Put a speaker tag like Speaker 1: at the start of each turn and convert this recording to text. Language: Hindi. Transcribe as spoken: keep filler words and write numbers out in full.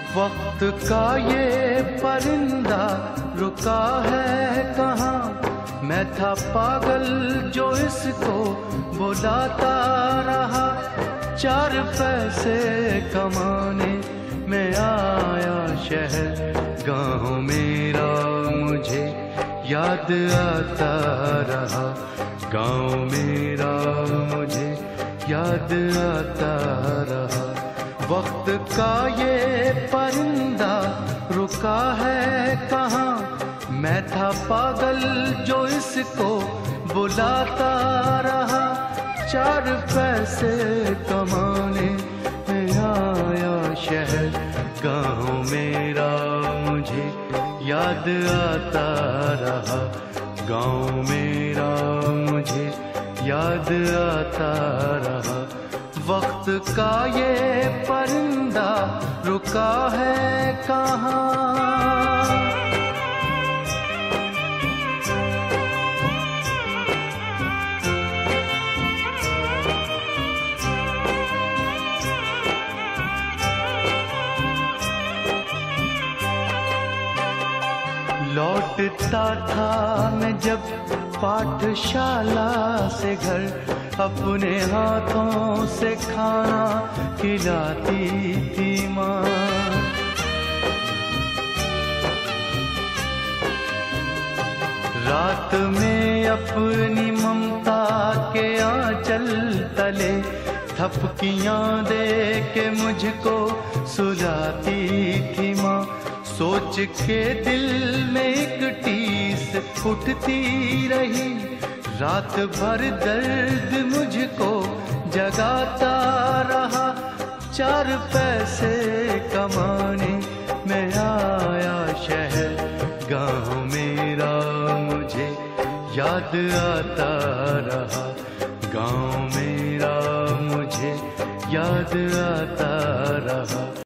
Speaker 1: वक्त का ये परिंदा रुका है कहाँ। मैं था पागल जो इसको बुलाता रहा। चार पैसे कमाने में आया शहर, गाँव मेरा मुझे याद आता रहा। गाँव मेरा मुझे याद आता रहा। वक्त का ये परिंदा रुका है कहाँ। मैं था पागल जो इसको बुलाता रहा। चार पैसे कमाने में आया शहर, गाँव मेरा मुझे याद आता रहा। गाँव मेरा मुझे याद आता रहा। वक्त का ये परिंदा रुका है कहाँ। लौटता था मैं जब पाठशाला से घर, अपने हाथों से खाना खिलाती थी माँ। रात में अपनी ममता के आंचल तले थपकियां दे के मुझको सुलाती थी माँ। सोच के दिल में एक टीस उठती रही, रात भर दर्द मुझको जगाता रहा। चार पैसे कमाने में आया शहर, गाँव मेरा मुझे याद आता रहा। गाँव मेरा मुझे याद आता रहा।